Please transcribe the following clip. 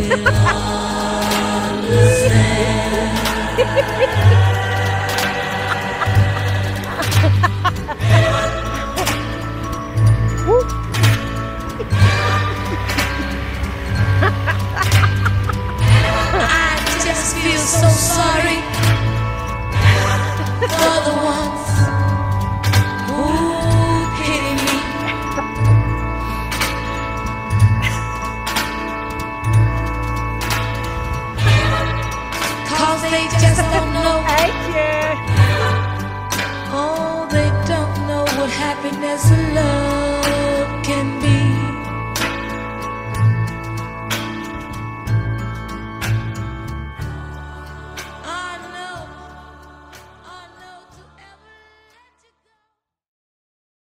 just feel so sorry for the ones who pity me. 'Cause they just don't know. Oh, they don't know what happiness and love